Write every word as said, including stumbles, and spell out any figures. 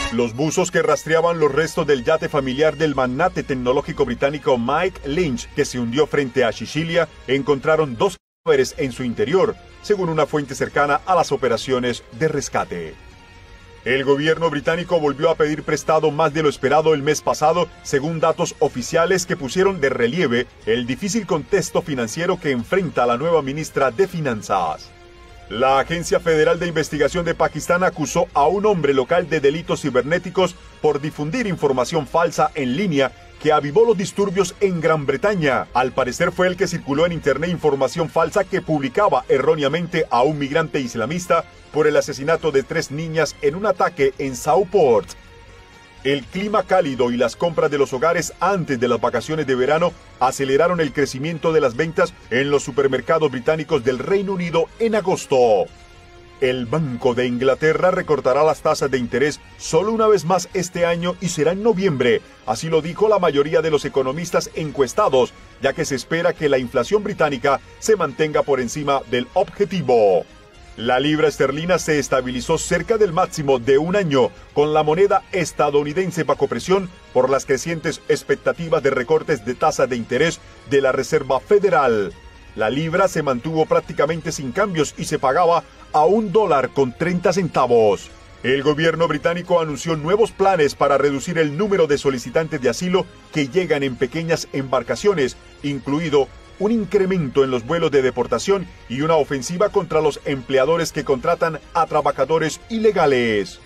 Los buzos que rastreaban los restos del yate familiar del magnate tecnológico británico Mike Lynch, que se hundió frente a Sicilia, encontraron dos cadáveres en su interior, según una fuente cercana a las operaciones de rescate. El gobierno británico volvió a pedir prestado más de lo esperado el mes pasado, según datos oficiales que pusieron de relieve el difícil contexto financiero que enfrenta la nueva ministra de Finanzas. La Agencia Federal de Investigación de Pakistán acusó a un hombre local de delitos cibernéticos por difundir información falsa en línea que avivó los disturbios en Gran Bretaña. Al parecer fue el que circuló en internet información falsa que publicaba erróneamente a un migrante islamista por el asesinato de tres niñas en un ataque en Southport. El clima cálido y las compras de los hogares antes de las vacaciones de verano aceleraron el crecimiento de las ventas en los supermercados británicos del Reino Unido en agosto. El Banco de Inglaterra recortará las tasas de interés solo una vez más este año y será en noviembre. Así lo dijo la mayoría de los economistas encuestados, ya que se espera que la inflación británica se mantenga por encima del objetivo. La libra esterlina se estabilizó cerca del máximo de un año, con la moneda estadounidense bajo presión por las crecientes expectativas de recortes de tasa de interés de la Reserva Federal. La libra se mantuvo prácticamente sin cambios y se pagaba a un dólar con treinta centavos. El gobierno británico anunció nuevos planes para reducir el número de solicitantes de asilo que llegan en pequeñas embarcaciones, incluido un incremento en los vuelos de deportación y una ofensiva contra los empleadores que contratan a trabajadores ilegales.